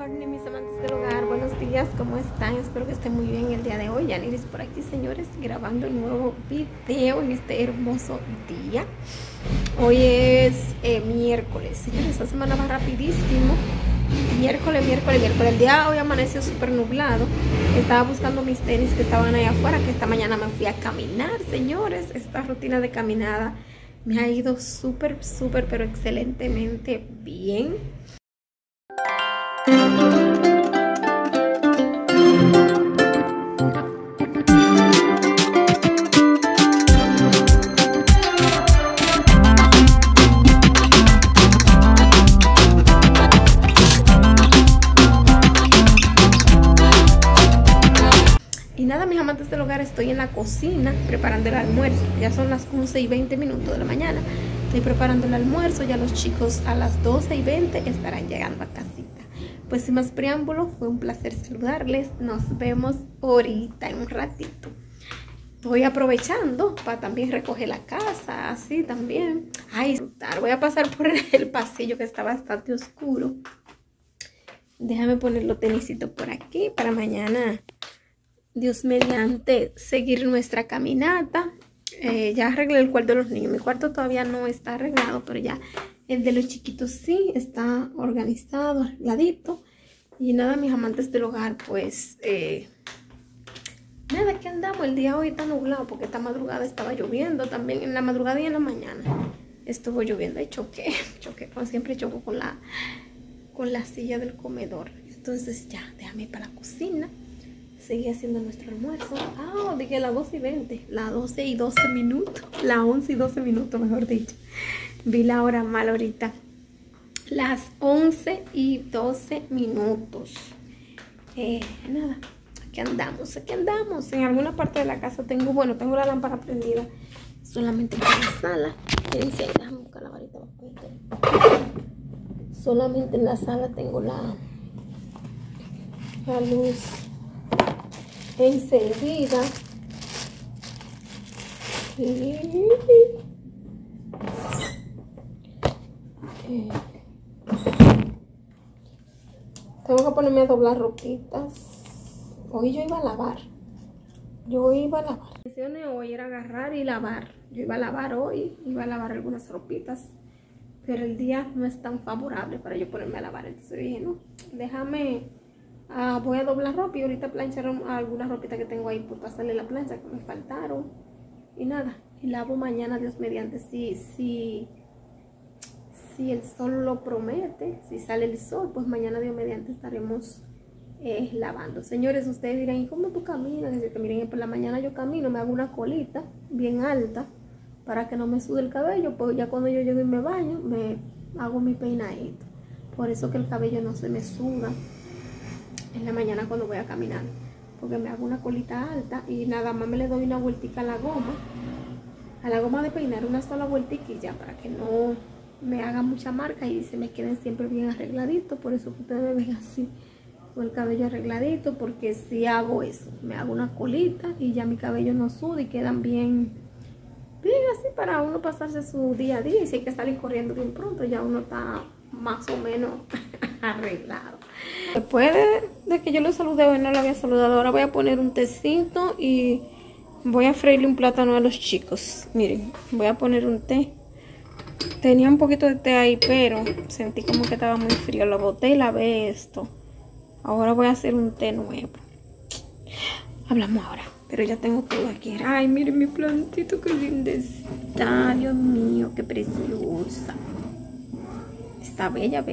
morning, mis amantes del hogar, buenos días, ¿cómo están? Espero que estén muy bien el día de hoy. Yaniris por aquí, señores, grabando un nuevo video en este hermoso día. Hoy es miércoles, señores, esta semana va rapidísimo. Miércoles. El día hoy amaneció súper nublado. Estaba buscando mis tenis que estaban ahí afuera, que esta mañana me fui a caminar, señores. Esta rutina de caminada me ha ido súper, pero excelentemente bien. Y nada, mis amantes del hogar, estoy en la cocina preparando el almuerzo. Ya son las 11:20 de la mañana. Estoy preparando el almuerzo. Ya los chicos a las 12:20 estarán llegando a casita. Pues sin más preámbulos, fue un placer saludarles. Nos vemos ahorita en un ratito. Estoy aprovechando para también recoger la casa, así también. Ay, voy a pasar por el pasillo que está bastante oscuro. Déjame poner los tenisitos por aquí para mañana, Dios mediante, seguir nuestra caminata. Ya arreglé el cuarto de los niños. Mi cuarto todavía no está arreglado, pero ya el de los chiquitos sí está organizado, arregladito. Y nada, mis amantes del hogar, pues nada, que andamos. El día hoy está nublado porque esta madrugada estaba lloviendo también. En la madrugada y en la mañana estuvo lloviendo. Y choqué, como siempre choco con la silla del comedor. Entonces ya, déjame ir para la cocina. Sigue haciendo nuestro almuerzo. Ah, dije las 12:20. Las 12:12. Las 11:12, mejor dicho. Vi la hora mal ahorita. Las 11:12. Nada, aquí andamos. En alguna parte de la casa tengo la lámpara prendida. Solamente en la sala. Fíjense, déjame buscar la varita. Solamente en la sala tengo la luz encendida. Tengo que ponerme a doblar ropitas. Hoy yo iba a lavar. La intención de hoy era agarrar y lavar. Yo iba a lavar hoy, iba a lavar algunas ropitas, pero el día no es tan favorable para yo ponerme a lavar. Entonces dije, no, déjame, voy a doblar ropa y ahorita planchar algunas ropitas que tengo ahí por pasarle la plancha que me faltaron. Y nada, y lavo mañana, Dios mediante, si el sol lo promete, si sale el sol, pues mañana, Dios mediante, estaremos lavando. Señores, ustedes dirán, ¿y cómo tú caminas? Dice que miren, por la mañana yo camino, me hago una colita bien alta para que no me sude el cabello, pues ya cuando yo llego y me baño, me hago mi peinadito. Por eso que el cabello no se me suda en la mañana cuando voy a caminar, porque me hago una colita alta y nada más me le doy una vueltica a la goma de peinar, una sola vueltica y ya, para que no me haga mucha marca y se me queden siempre bien arregladitos. Por eso que ustedes me ven así con el cabello arregladito, porque si hago eso, me hago una colita y ya mi cabello no suda y quedan bien así para uno pasarse su día a día. Y si hay que salir corriendo bien pronto, ya uno está más o menos arreglado. Después de que yo lo saludé, hoy no lo había saludado, ahora voy a poner un tecito y voy a freírle un plátano a los chicos. Miren, voy a poner un té. Tenía un poquito de té ahí, pero sentí como que estaba muy frío. Lo boté y lavé esto. Ahora voy a hacer un té nuevo. Hablamos ahora. Pero ya tengo todo aquí. Ay, miren mi plantito, qué linda está. Dios mío, qué preciosa. Está bella.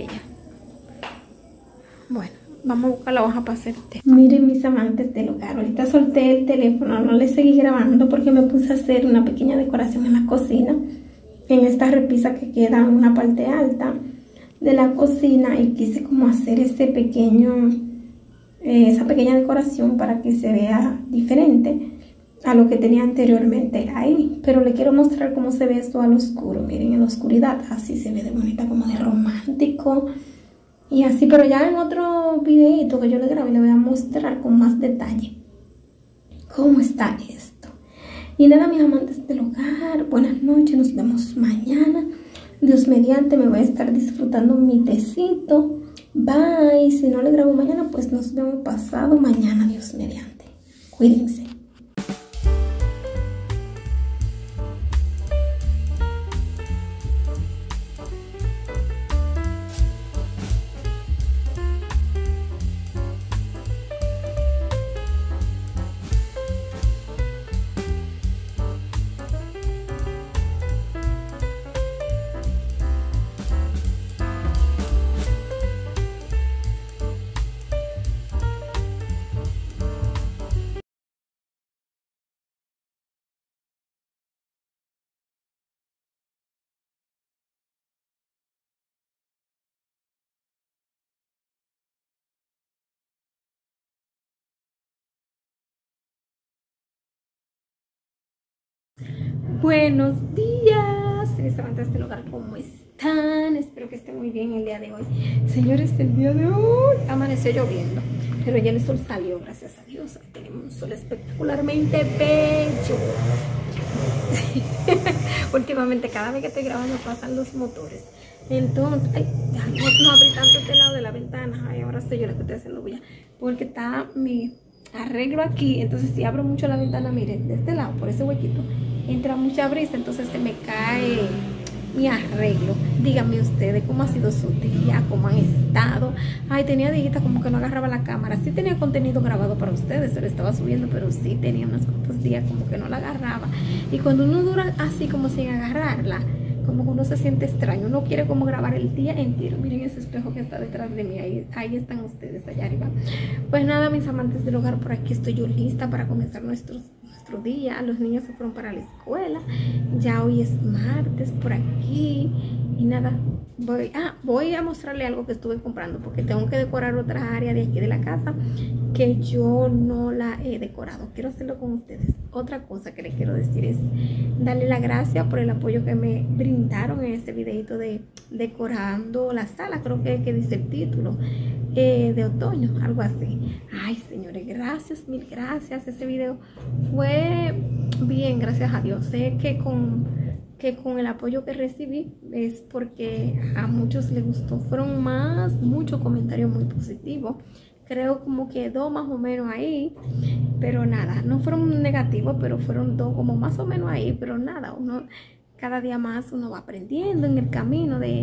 Bueno, vamos a buscar la hoja para hacer té. Miren, mis amantes del hogar, ahorita solté el teléfono, no les seguí grabando porque me puse a hacer una pequeña decoración en la cocina. En esta repisa que queda en una parte alta de la cocina, y quise como hacer esa pequeña decoración para que se vea diferente a lo que tenía anteriormente ahí. Pero le quiero mostrar cómo se ve esto al oscuro. Miren, en la oscuridad así se ve de bonita, como de romántico y así. Pero ya en otro videito que yo le grabé le voy a mostrar con más detalle cómo está esto. Y nada, mis amantes del hogar, buenas noches, nos vemos mañana. Dios mediante, me voy a estar disfrutando mi tecito Bye. Si no le grabo mañana, pues nos vemos pasado mañana, Dios mediante. Cuídense. Buenos días, restaurantes de este lugar, ¿cómo están? Espero que estén muy bien el día de hoy. Señores, el día de hoy amaneció lloviendo, pero ya el sol salió, gracias a Dios. Hoy tenemos un sol espectacularmente bello. Últimamente, cada vez que estoy grabando pasan los motores. Entonces, ay, ya no abrí tanto este lado de la ventana. Ay, ahora soy yo la que estoy haciendo bulla, porque está mi arreglo aquí. Entonces, si abro mucho la ventana, miren, de este lado, por ese huequito, entra mucha brisa, entonces se me cae mi arreglo. Díganme ustedes cómo ha sido su día, cómo han estado. Ay, tenía días como que no agarraba la cámara. Sí tenía contenido grabado para ustedes, se lo estaba subiendo, pero sí tenía unos cuantos días como que no la agarraba. Y cuando uno dura así como sin agarrarla, como que uno se siente extraño, uno quiere como grabar el día entero. Miren ese espejo que está detrás de mí, ahí están ustedes allá arriba. Pues nada, mis amantes del hogar, por aquí estoy yo lista para comenzar nuestro día. Los niños se fueron para la escuela, ya hoy es martes por aquí. Y nada, voy a mostrarle algo que estuve comprando, porque tengo que decorar otra área de aquí de la casa que yo no la he decorado. Quiero hacerlo con ustedes. Otra cosa que les quiero decir es darle las gracias por el apoyo que me brindaron en este videito de decorando la sala, creo que dice el título, de otoño, algo así. Ay, señores, gracias, mil gracias. Ese video fue bien, gracias a Dios. Sé que con el apoyo que recibí es porque a muchos les gustó. Fueron muchos comentarios muy positivos. Creo como que 2 más o menos ahí, pero nada, no fueron negativos, pero fueron 2 como más o menos ahí, pero nada, cada día más uno va aprendiendo en el camino de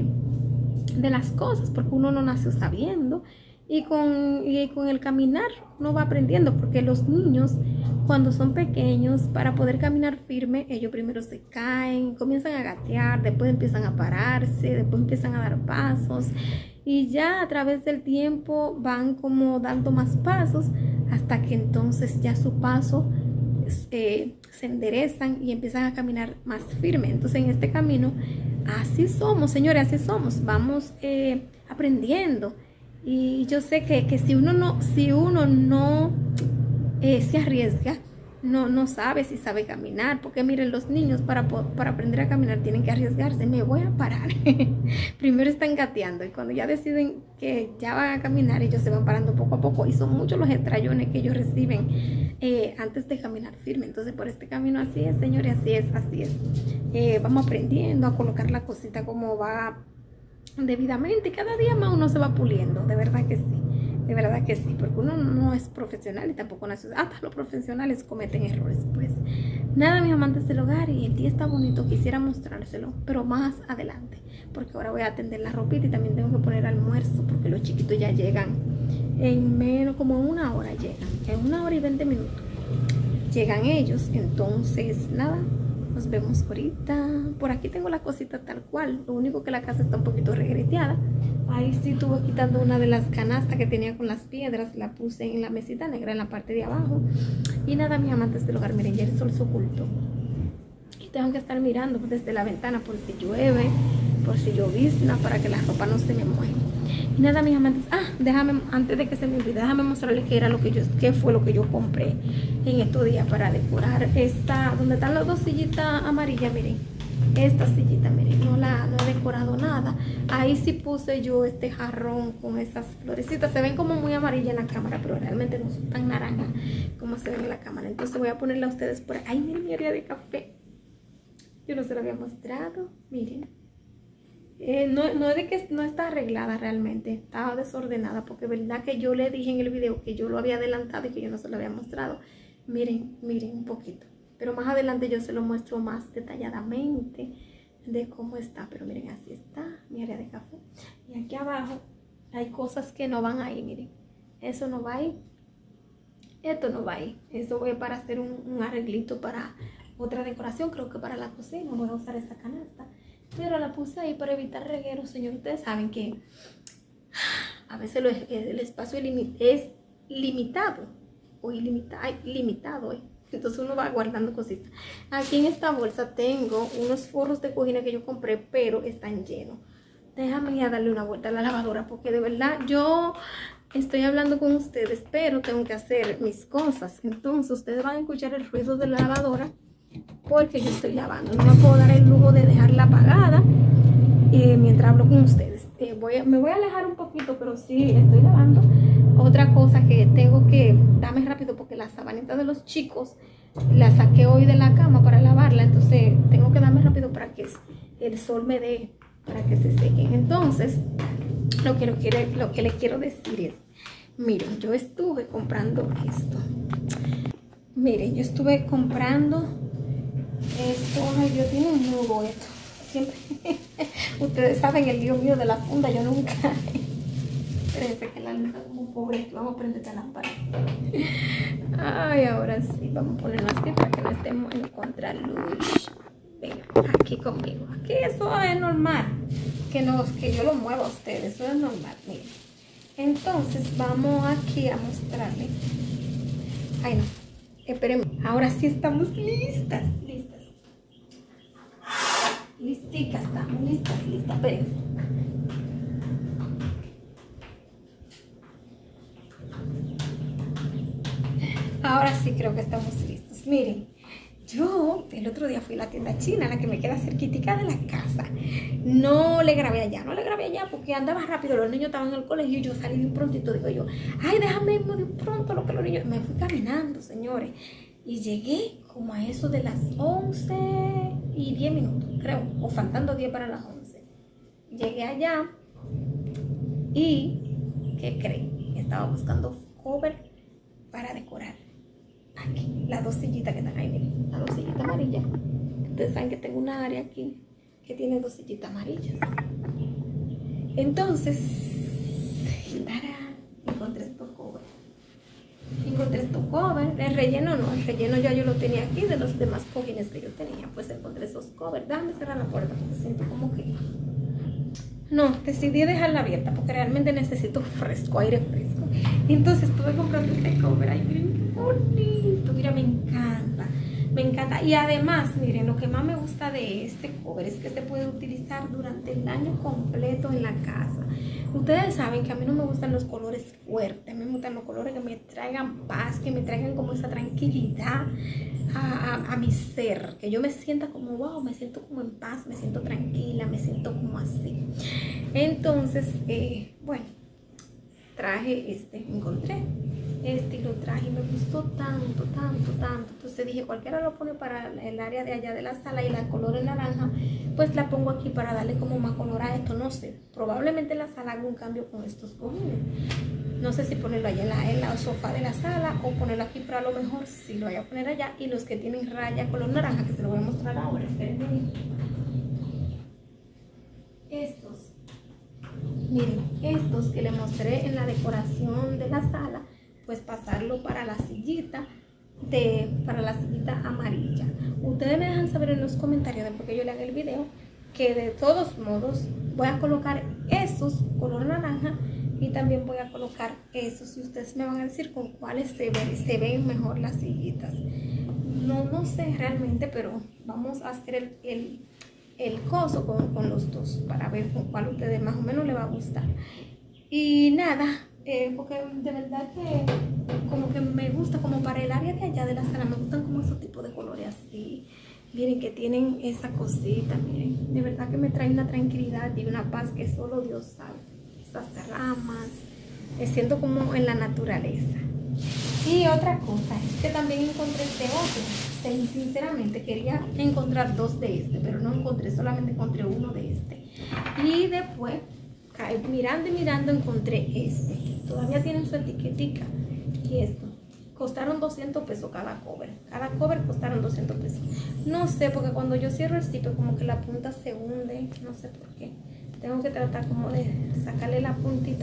las cosas, porque uno no nació sabiendo, y con el caminar uno va aprendiendo, porque los niños cuando son pequeños, para poder caminar firme, ellos primero se caen, comienzan a gatear, después empiezan a pararse, después empiezan a dar pasos, y ya a través del tiempo van como dando más pasos, hasta que entonces ya su paso se enderezan y empiezan a caminar más firme. Entonces en este camino así somos, señores, así somos, vamos aprendiendo. Y yo sé que si uno no se arriesga, no sabe si sabe caminar, porque miren, los niños para aprender a caminar tienen que arriesgarse. Me voy a parar. Primero están gateando, y cuando ya deciden que ya van a caminar, ellos se van parando poco a poco, y son muchos los estrellones que ellos reciben antes de caminar firme. Entonces por este camino así es, señores, así es. Vamos aprendiendo a colocar la cosita como va debidamente, y cada día más uno se va puliendo, de verdad que sí. De verdad que sí, porque uno no es profesional y tampoco nació. Hasta los profesionales cometen errores. Pues nada, mis amantes del hogar, y el día está bonito. Quisiera mostrárselo, pero más adelante, porque ahora voy a atender la ropita y también tengo que poner almuerzo, porque los chiquitos ya llegan en menos, como en 1 hora llegan. En 1 hora y 20 minutos llegan ellos. Entonces nada, nos vemos ahorita. Por aquí tengo la cosita tal cual, lo único que la casa está un poquito regreteada. Ahí sí estuve quitando una de las canastas que tenía con las piedras, la puse en la mesita negra en la parte de abajo. Y nada, mis amantes del hogar, miren, ya el sol se ocultó y tengo que estar mirando desde la ventana por si llueve, por si llovizna, para que la ropa no se me moje. Y nada, mis amantes, déjame, antes de que se me olvide, déjame mostrarles qué fue lo que yo compré en estos días para decorar esta, donde están las 2 sillitas amarillas. Miren, esta sillita, miren, no he decorado nada. Ahí sí puse yo este jarrón con esas florecitas. Se ven como muy amarillas en la cámara, pero realmente no son tan naranjas como se ven en la cámara. Entonces voy a ponerla a ustedes por ahí. Ay, miren mi área de café. Yo no se lo había mostrado, miren. No es de que no está arreglada realmente, estaba desordenada, porque verdad que yo le dije en el video que yo lo había adelantado y que yo no se lo había mostrado. Miren un poquito, pero más adelante yo se lo muestro más detalladamente de cómo está. Pero miren, así está mi área de café. Y aquí abajo hay cosas que no van ahí, miren, eso no va ahí, esto no va ahí, esto voy para hacer un arreglito para otra decoración, creo que para la cocina voy a usar esta canasta. Pero la puse ahí para evitar regueros, señor. Ustedes saben que a veces el espacio es limitado o limitado. Entonces uno va guardando cositas. Aquí en esta bolsa tengo unos forros de cocina que yo compré, pero están llenos. Déjame ya darle una vuelta a la lavadora, porque de verdad yo estoy hablando con ustedes, pero tengo que hacer mis cosas. Entonces ustedes van a escuchar el ruido de la lavadora, porque yo estoy lavando. No me puedo dar el lujo de dejarla apagada mientras hablo con ustedes. Me voy a alejar un poquito, pero sí estoy lavando. Otra cosa que tengo que darme rápido, porque la sabanita de los chicos la saqué hoy de la cama para lavarla. Entonces tengo que darme rápido para que el sol me dé, para que se sequen. Entonces lo que les quiero decir es, miren, yo estuve comprando esto. Miren, yo estuve comprando esto. Ay, Dios, tiene un nudo esto. Siempre. Ustedes saben el lío mío de la funda, yo nunca. Espérense que la luz está como pobre. Vamos a prender esta lámpara. Ay, ahora sí, vamos a ponerlo así para que no estemos en contraluz. Venga, aquí conmigo. Aquí eso es normal. Que yo lo mueva a ustedes, eso es normal. Miren. Entonces vamos aquí a mostrarle. Ay, no. Espérenme. Ahora sí estamos listas. Listicas, estamos listas. Espérense. Ahora sí creo que estamos listos. Miren, yo el otro día fui a la tienda china, la que me queda cerquitica de la casa. No le grabé allá porque andaba rápido, los niños estaban en el colegio y yo salí de un prontito. Digo yo, ay, déjame irme de un pronto lo que los niños. Me fui caminando, señores, y llegué como a eso de las 11:10, creo, o faltando 10 para las 11. Llegué allá y, ¿qué creen? Estaba buscando cover para decorar. Aquí, las dos sillitas que están ahí, miren, las dos sillitas amarillas. Ustedes saben que tengo una área aquí que tiene dos sillitas amarillas. Entonces, encontré estos covers. El relleno no, el relleno ya yo lo tenía aquí de los demás cojines que yo tenía. Pues encontré esos covers. Déjame cerrar la puerta porque siento como que... No, decidí dejarla abierta porque realmente necesito fresco, aire fresco. Y entonces estuve comprando este cover. Ay, miren qué bonito. Mira, me encanta. Y además, miren, lo que más me gusta de este cover es que se puede utilizar durante el año completo en la casa. Ustedes saben que a mí no me gustan los colores fuertes. A mí me gustan los colores que me traigan paz, que me traigan como esa tranquilidad a mi ser. Que yo me sienta como, wow, me siento como en paz, me siento tranquila, me siento como así. Entonces, bueno, encontré este y lo traje y me gustó tanto. Entonces dije, cualquiera lo pone para el área de allá de la sala y la color en naranja, pues la pongo aquí para darle como más color a esto. No sé, probablemente en la sala haga un cambio con estos cojines. No sé si ponerlo allá en la sofá de la sala o ponerlo aquí, pero a lo mejor sí lo voy a poner allá. Y los que tienen raya color naranja, que se lo voy a mostrar ahora, espérenme. Miren, estos que le mostré en la decoración de la sala, pues pasarlo para la sillita amarilla. Ustedes me dejan saber en los comentarios después que yo le haga el video, que de todos modos voy a colocar esos color naranja y también voy a colocar esos, y ustedes me van a decir con cuáles se ven mejor las sillitas. No sé realmente, pero vamos a hacer el coso con los dos para ver con cuál a ustedes más o menos les va a gustar. Y nada, porque de verdad que como que me gusta, como para el área de allá de la sala, me gustan como esos tipos de colores así. Miren que tienen esa cosita, miren, de verdad que me trae una tranquilidad y una paz que solo Dios sabe. Esas ramas, me siento como en la naturaleza. Y otra cosa es que también encontré este otro. Sinceramente quería encontrar dos de este, pero no encontré, solamente encontré uno de este. Y después, mirando y mirando, encontré este. Todavía tienen su etiquetica. Y esto. Costaron 200 pesos cada cover. Cada cover costaron 200 pesos. No sé, porque cuando yo cierro el zipper como que la punta se hunde. No sé por qué. Tengo que tratar como de sacarle la puntita.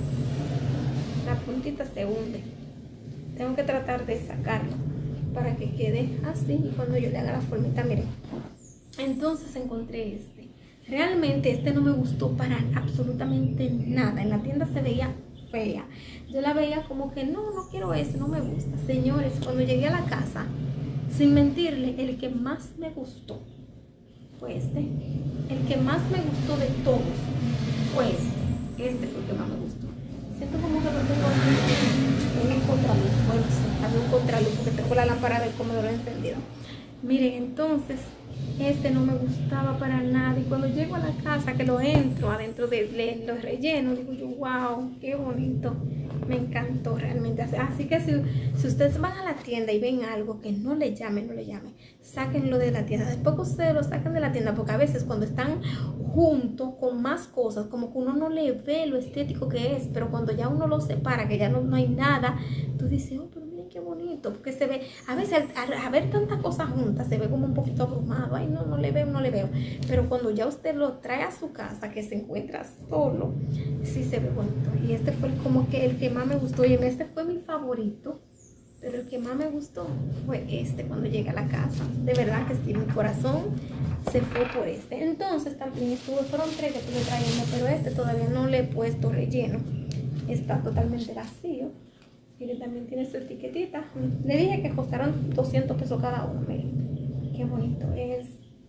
Aquí. La puntita se hunde. Tengo que tratar de sacarlo para que quede así. Y cuando yo le haga la formita, miren. Entonces encontré este. Realmente este no me gustó para absolutamente nada. En la tienda se veía fea. Yo la veía como que no quiero ese, no me gusta. Señores, cuando llegué a la casa, sin mentirle, el que más me gustó fue este. El que más me gustó de todos fue este. Este fue el que más me gustó. Siento como que lo tengo aquí en un contraluz. Bueno, sí, había un contraluz porque tengo la lámpara del comedor encendida. Miren, entonces este no me gustaba para nada. Y cuando llego a la casa, que lo entro adentro de los rellenos, digo yo, wow, qué bonito. Me encantó realmente. Así que si ustedes van a la tienda y ven algo que no le llame, sáquenlo de la tienda. Después que ustedes lo sacan de la tienda, porque a veces cuando están juntos con más cosas, como que uno no le ve lo estético que es, pero cuando ya uno lo separa, que ya no hay nada, tú dices, oh, pero miren qué bonito, porque se ve, a veces al ver tantas cosas juntas, se ve como un poquito abrumado. Ay, no le veo. Pero cuando ya usted lo trae a su casa, que se encuentra solo, sí se ve bonito. Y este fue como que el que más me gustó. Y este fue mi favorito. Pero el que más me gustó fue este cuando llegué a la casa. De verdad que sí, mi corazón se fue por este. Entonces también fueron 3 que estuve trayendo, pero este todavía no le he puesto relleno. Está totalmente vacío. Miren, también tiene su etiquetita. Le dije que costaron 200 pesos cada uno. Miren, qué bonito es.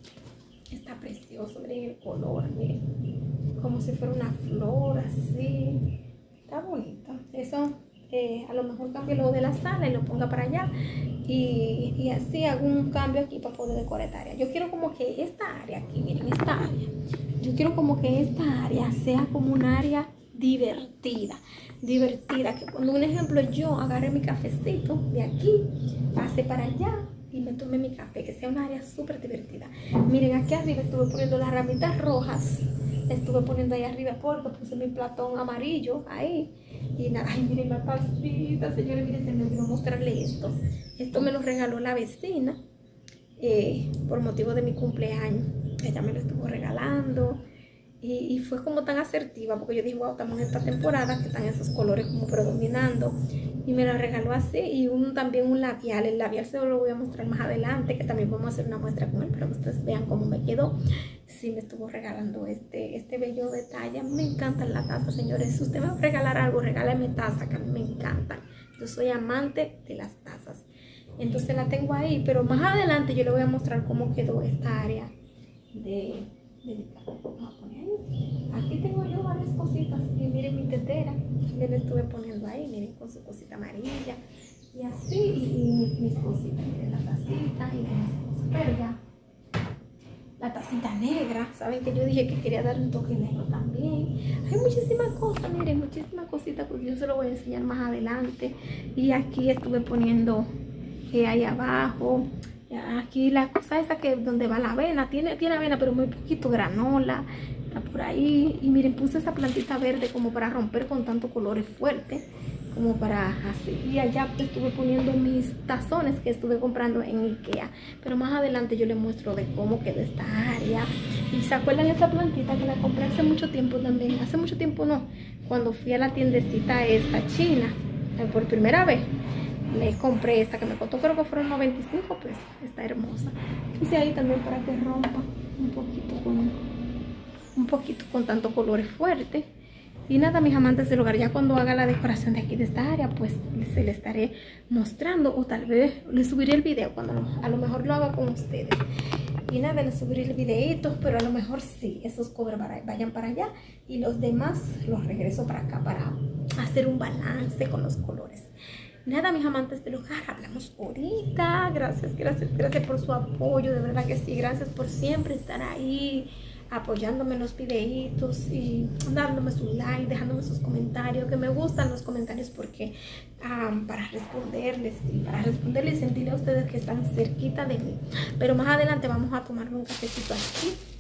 Está precioso, miren el color, miren. Como si fuera una flor así. Está bonito. Eso, a lo mejor cambio lo de la sala y lo ponga para allá. Y así hago un cambio aquí para poder decorar esta área. Yo quiero como que esta área aquí, miren, esta área. Yo quiero como que esta área sea como un área divertida, que cuando un ejemplo yo agarre mi cafecito de aquí, pase para allá y me tome mi café, que sea un área súper divertida. Miren, aquí arriba estuve poniendo las ramitas rojas, estuve poniendo ahí arriba porque puse mi platón amarillo ahí. Y nada, ay, miren la tacita, señores, miren, se me olvidó mostrarle esto. Esto me lo regaló la vecina por motivo de mi cumpleaños. Ella me lo estuvo regalando. Y fue como tan asertiva, porque yo dije, wow, estamos en esta temporada que están esos colores como predominando. Y me lo regaló así. Y también un labial. El labial se lo voy a mostrar más adelante, que también vamos a hacer una muestra con él, para que ustedes vean cómo me quedó. Sí, me estuvo regalando este bello detalle. Me encantan las tazas, señores. Si usted me va a regalar algo, regálame taza, que a mí me encantan. Yo soy amante de las tazas. Entonces la tengo ahí, pero más adelante yo le voy a mostrar cómo quedó esta área de mi café. Vamos a poner ahí. Aquí tengo yo varias cositas. Y miren mi tetera. Le estuve poniendo ahí, miren, con su cosita amarilla. Y así, y mis cositas. Miren la tacita y demás cosas. Pero ya, la tacita negra. Saben que yo dije que quería dar un toque negro también. Hay muchísimas cosas, miren, muchísimas cositas, porque yo se lo voy a enseñar más adelante. Y aquí estuve poniendo ahí abajo. Aquí la cosa esa que donde va la avena, tiene avena pero muy poquito, granola, está por ahí. Y miren, puse esa plantita verde como para romper con tantos colores fuertes, como para así. Y allá estuve poniendo mis tazones que estuve comprando en Ikea, pero más adelante yo les muestro de cómo quedó esta área. Y se acuerdan esta plantita que la compré hace mucho tiempo también, hace mucho tiempo no, cuando fui a la tiendecita esta china, por primera vez. Le compré esta que me costó, creo que fueron 95 pesos. Está hermosa. Hice ahí también para que rompa un poquito con tantos colores fuertes. Y nada, mis amantes del hogar, ya cuando haga la decoración de aquí de esta área, pues se le estaré mostrando, o tal vez le subiré el video cuando a lo mejor lo haga con ustedes. Y nada, les subiré el videito, pero a lo mejor sí, esos covers vayan para allá y los demás los regreso para acá para hacer un balance con los colores. Nada, mis amantes del hogar, hablamos ahorita. Gracias por su apoyo, de verdad que sí. Gracias por siempre estar ahí apoyándome en los videitos y dándome su like, dejándome sus comentarios, que me gustan los comentarios porque para responderles y sentirle a ustedes que están cerquita de mí. Pero más adelante vamos a tomar un cafecito aquí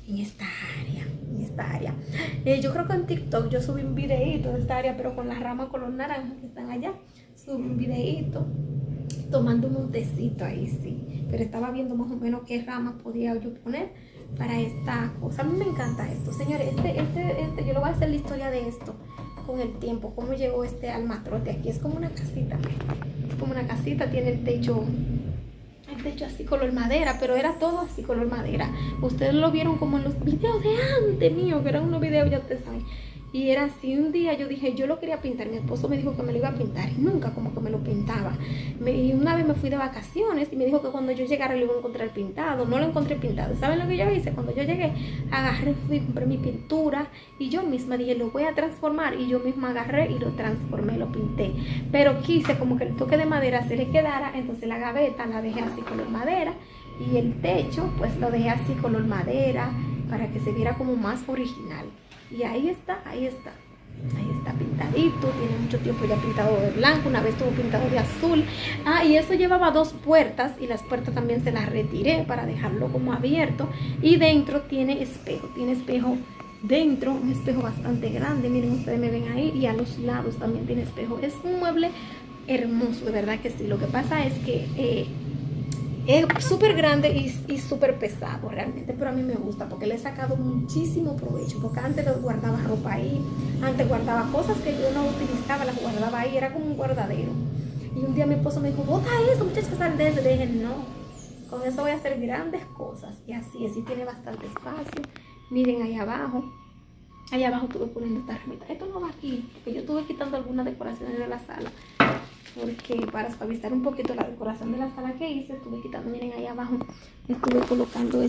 en esta área, en esta área. Yo creo que en TikTok yo subí un videito de esta área, pero con las ramas color naranja que están allá. Subí un videito tomándome un tecito ahí, sí. Pero estaba viendo más o menos qué ramas podía yo poner para esta cosa. A mí me encanta esto, señores. Yo lo voy a hacer la historia de esto con el tiempo. Cómo llegó este almatrote aquí. Es como una casita. Es como una casita, tiene el techo así color madera, pero era todo así color madera. Ustedes lo vieron como en los videos de antes mío, que eran unos videos, ya ustedes saben. Y era así. Un día yo dije, yo lo quería pintar. Mi esposo me dijo que me lo iba a pintar y nunca como que me lo pintaba. Y una vez me fui de vacaciones y me dijo que cuando yo llegara lo iba a encontrar pintado. No lo encontré pintado. ¿Saben lo que yo hice? Cuando yo llegué, agarré, fui, compré mi pintura y yo misma dije, lo voy a transformar. Y yo misma agarré y lo transformé, lo pinté. Pero quise como que el toque de madera se le quedara. Entonces la gaveta la dejé así color madera y el techo pues lo dejé así color madera para que se viera como más original. Y ahí está pintadito. Tiene mucho tiempo ya pintado de blanco. Una vez estuvo pintado de azul. Y eso llevaba 2 puertas y las puertas también se las retiré para dejarlo como abierto. Y dentro tiene espejo dentro, un espejo bastante grande. Miren, ustedes me ven ahí, y a los lados también tiene espejo. Es un mueble hermoso, de verdad que sí. Lo que pasa es que es súper grande y súper pesado realmente, pero a mí me gusta porque le he sacado muchísimo provecho, porque antes guardaba ropa ahí, antes guardaba cosas que yo no utilizaba, las guardaba ahí, era como un guardadero. Y un día mi esposo me dijo, bota eso, muchacha, sal de eso. Le dije, no, con eso voy a hacer grandes cosas. Y así tiene bastante espacio. Miren ahí abajo estuve poniendo esta ramita. Esto no va aquí, porque yo estuve quitando algunas decoraciones de la sala, porque para suavizar un poquito la decoración de la sala que hice, estuve quitando. Miren ahí abajo, estuve colocando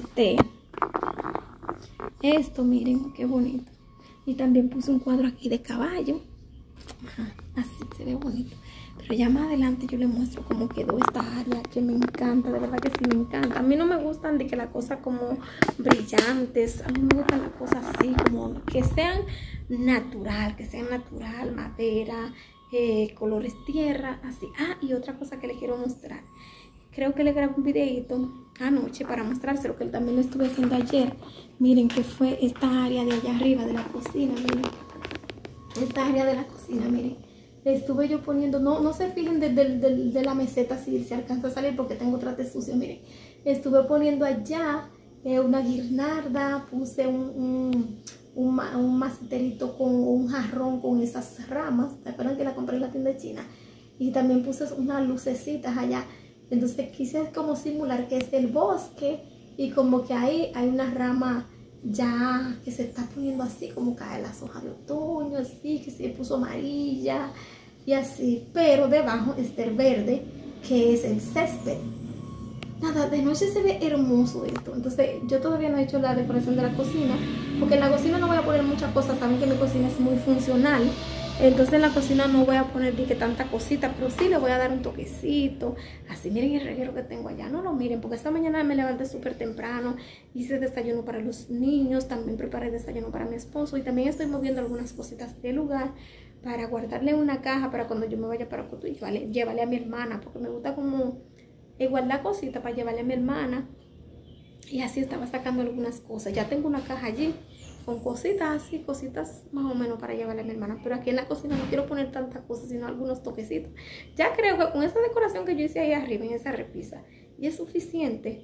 esto, miren qué bonito. Y también puse un cuadro aquí de caballo. Así se ve bonito. Pero ya más adelante yo les muestro cómo quedó esta área, que me encanta, de verdad que sí me encanta. A mí no me gustan de que las cosas como brillantes, a mí me gustan las cosas así, como que sean natural, madera, colores tierra, así. Y otra cosa que les quiero mostrar. Creo que le grabé un videito anoche para mostrárselo, que también lo estuve haciendo ayer. Miren que fue esta área de allá arriba de la cocina, miren. Esta área de la cocina, miren. Le estuve yo poniendo, no se fijen de la meseta si se alcanza a salir porque tengo trate sucio, miren. Estuve poniendo allá una guirnalda, puse un maceterito con un jarrón con esas ramas. ¿Se acuerdan que la compré en la tienda china? Y también puse unas lucecitas allá. Entonces quise como simular que es el bosque y como que ahí hay una rama ya que se está poniendo así, como caen las hojas de otoño, así que se puso amarilla y así, pero debajo está el verde que es el césped. Nada, de noche se ve hermoso esto. Entonces yo todavía no he hecho la decoración de la cocina, porque en la cocina no voy a poner muchas cosas. Saben que mi cocina es muy funcional, entonces en la cocina no voy a poner ni que tanta cosita, pero sí le voy a dar un toquecito. Así, miren el reguero que tengo allá. No lo miren, porque esta mañana me levanté súper temprano, hice desayuno para los niños, también preparé desayuno para mi esposo, y también estoy moviendo algunas cositas del lugar para guardarle una caja para cuando yo me vaya para Cotuí, llevarle a mi hermana, porque me gusta como guardar cositas para llevarle a mi hermana. Y así estaba sacando algunas cosas. Ya tengo una caja allí con cositas así, cositas más o menos para llevarle a mi hermana. Pero aquí en la cocina no quiero poner tantas cosas, sino algunos toquecitos. Ya creo que con esta decoración que yo hice ahí arriba en esa repisa, y es suficiente,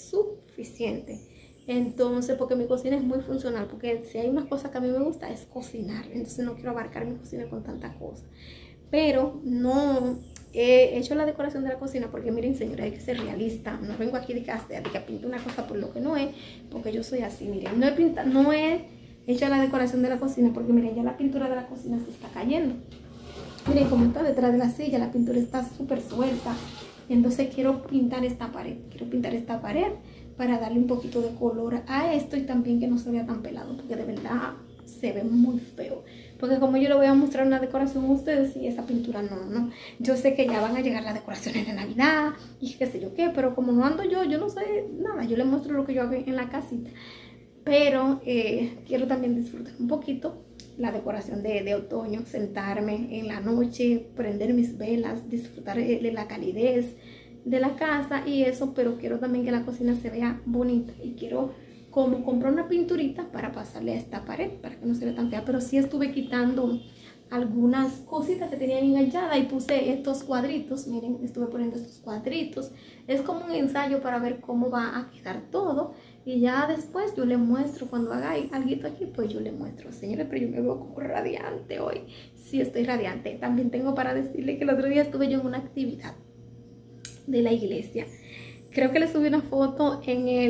Entonces, porque mi cocina es muy funcional, porque si hay una cosa que a mí me gusta es cocinar. Entonces no quiero abarcar mi cocina con tanta cosa. Pero no he hecho la decoración de la cocina porque miren, señora, hay que ser realista. No vengo aquí de que pinto una cosa por lo que no es, porque yo soy así. Miren, no he hecho la decoración de la cocina porque miren, ya la pintura de la cocina se está cayendo. Miren cómo está detrás de la silla, la pintura está súper suelta. Entonces quiero pintar esta pared, para darle un poquito de color a esto y también que no se vea tan pelado, porque de verdad se ve muy feo. Porque como yo le voy a mostrar una decoración a ustedes y esa pintura no. Yo sé que ya van a llegar las decoraciones de Navidad y qué sé yo qué, pero como no ando yo no sé nada. Yo les muestro lo que yo hago en la casita. Pero quiero también disfrutar un poquito la decoración de otoño, sentarme en la noche, prender mis velas, disfrutar de la calidez de la casa y eso, pero quiero también que la cocina se vea bonita y quiero como comprar una pinturita para pasarle a esta pared, para que no se vea tan fea. Pero sí estuve quitando algunas cositas que tenían enganchadas y puse estos cuadritos. Miren, estuve poniendo estos cuadritos. Es como un ensayo para ver cómo va a quedar todo. Y ya después yo le muestro, cuando haga algo aquí, pues yo le muestro. Señores, pero yo me veo como radiante hoy. Sí, estoy radiante. También tengo para decirle que el otro día estuve yo en una actividad de la iglesia. Creo que le subí una foto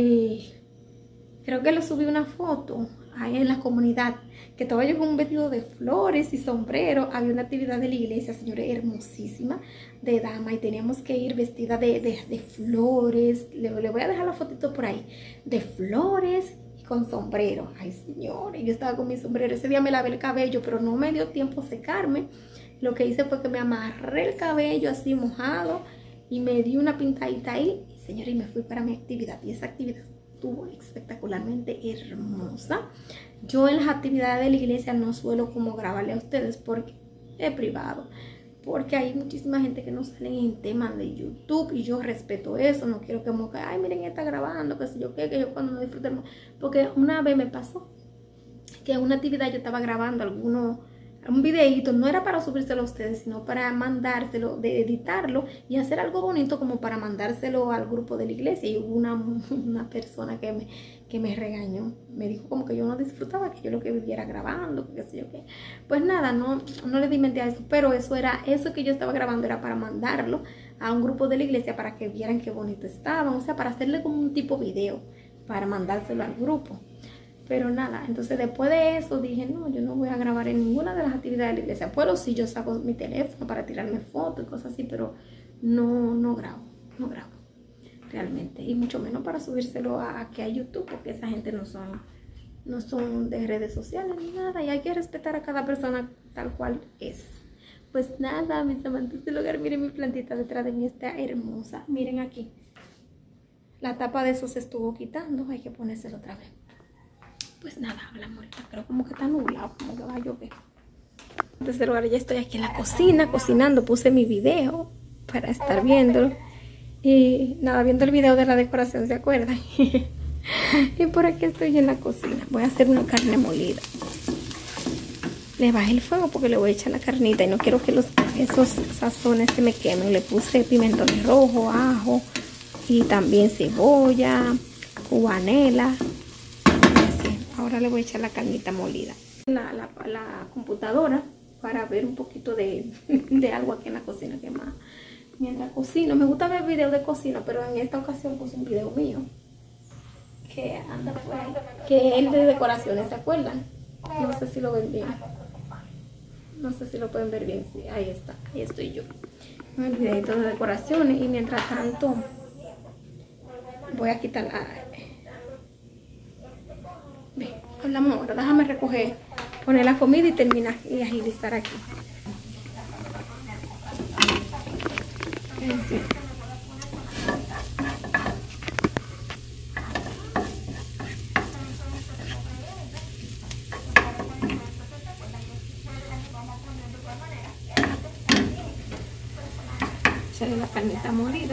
ahí en la comunidad, que estaba yo con un vestido de flores y sombrero. Había una actividad de la iglesia, señores, hermosísima, de dama, y teníamos que ir vestida de flores. Le voy a dejar la fotito por ahí, de flores y con sombrero. Ay, señores, yo estaba con mi sombrero. Ese día me lavé el cabello, pero no me dio tiempo a secarme. Lo que hice fue que me amarré el cabello así mojado y me di una pintadita ahí, y señores, y me fui para mi actividad. Y esa actividad estuvo espectacularmente hermosa. Yo en las actividades de la iglesia no suelo como grabarle a ustedes porque es privado, porque hay muchísima gente que no sale en temas de YouTube, y yo respeto eso. No quiero que como que, ay, miren, está grabando, que sé yo qué, que yo cuando no disfrute. Porque una vez me pasó que en una actividad yo estaba grabando un videíto, no era para subírselo a ustedes, sino para mandárselo, de editarlo y hacer algo bonito como para mandárselo al grupo de la iglesia. Y hubo una persona que me regañó, me dijo como que yo no disfrutaba, que yo lo que viviera grabando, que qué sé yo qué. Pues nada, no le di mente a eso, pero eso que yo estaba grabando era para mandarlo a un grupo de la iglesia para que vieran qué bonito estaban, o sea, para hacerle como un tipo video, para mandárselo al grupo. Pero nada, entonces después de eso dije, no, yo no voy a grabar en ninguna de las actividades de la iglesia. Pero sí, yo saco mi teléfono para tirarme fotos y cosas así, pero no grabo realmente. Y mucho menos para subírselo aquí a YouTube, porque esa gente no son de redes sociales ni nada. Y hay que respetar a cada persona tal cual es. Pues nada, mis amantes del hogar, miren mi plantita detrás de mí, está hermosa. Miren aquí, la tapa de eso se estuvo quitando, hay que ponérselo otra vez. Pues nada, hablamos ahorita, creo como que está nublado, como que va a llover. Entonces ahora ya estoy aquí en la cocina, cocinando. Puse mi video para estar viéndolo. Y nada, viendo el video de la decoración, ¿se acuerdan? Y por aquí estoy en la cocina. Voy a hacer una carne molida. Le bajé el fuego porque le voy a echar la carnita y no quiero que esos sazones se me quemen. Le puse pimentones rojos, ajo y también cebolla, cubanela. Ahora le voy a echar la carnita molida. La computadora para ver un poquito de algo aquí en la cocina, que más. Mientras cocino, me gusta ver videos de cocina, pero en esta ocasión puse un video mío que anda por ahí, que es de decoraciones, ¿se acuerdan? No sé si lo ven bien. No sé si lo pueden ver bien. Sí, ahí está, ahí estoy yo. Un videito de decoraciones, y mientras tanto voy a quitar hablamos ahora, déjame recoger, poner la comida y terminar y agilizar aquí. Sí. Echarle la carnita molida.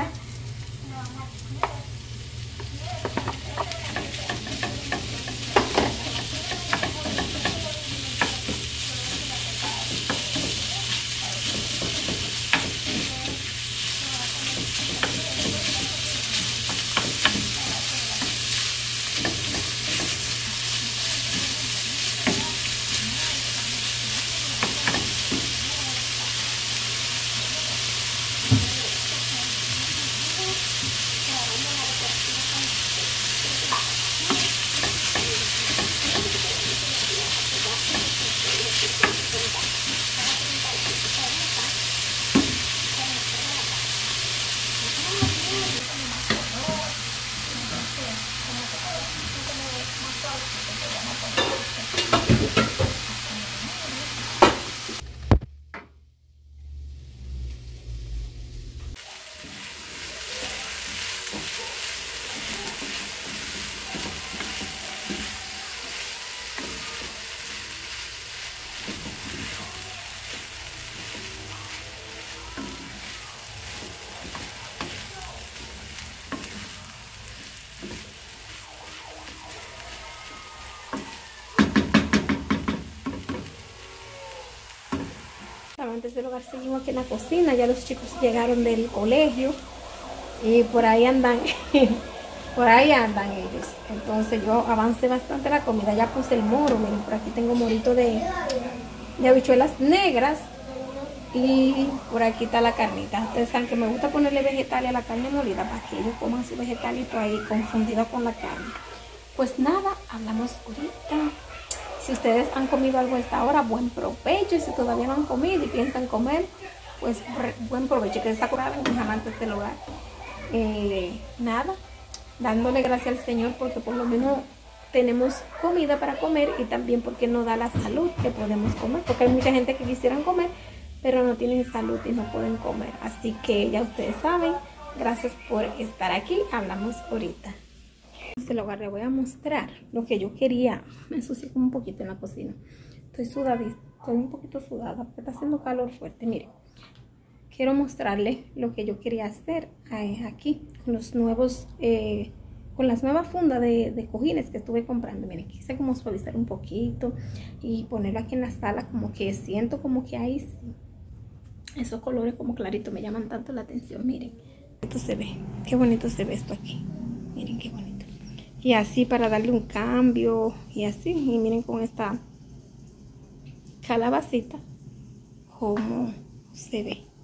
del hogar seguimos aquí en la cocina. Ya los chicos llegaron del colegio y por ahí andan. Por ahí andan ellos. Entonces yo avancé bastante la comida. Ya puse el moro. Miren, por aquí tengo morito de habichuelas negras. Y por aquí está la carnita. Ustedes saben que me gusta ponerle vegetales a la carne molida para que ellos coman su vegetalito ahí confundido con la carne. Pues nada, hablamos ahorita. Si ustedes han comido algo a esta hora, buen provecho. Y si todavía no han comido y piensan comer, pues buen provecho. Que está curada en mis amantes del hogar. Nada, dándole gracias al Señor porque por lo menos tenemos comida para comer y también porque nos da la salud que podemos comer. Porque hay mucha gente que quisieran comer, pero no tienen salud y no pueden comer. Así que ya ustedes saben, gracias por estar aquí. Hablamos ahorita. El hogar les voy a mostrar lo que yo quería. Me ensucié como un poquito en la cocina. Estoy sudadita, estoy un poquito sudada porque está haciendo calor fuerte. Miren, quiero mostrarles lo que yo quería hacer aquí con los nuevos, con las nuevas fundas de cojines que estuve comprando. Miren, quise como suavizar un poquito y ponerlo aquí en la sala, como que siento como que hay esos colores como claritos me llaman tanto la atención. Miren, esto se ve, qué bonito se ve esto aquí. Miren qué bonito. Y así para darle un cambio y así. Y miren con esta calabacita cómo se ve.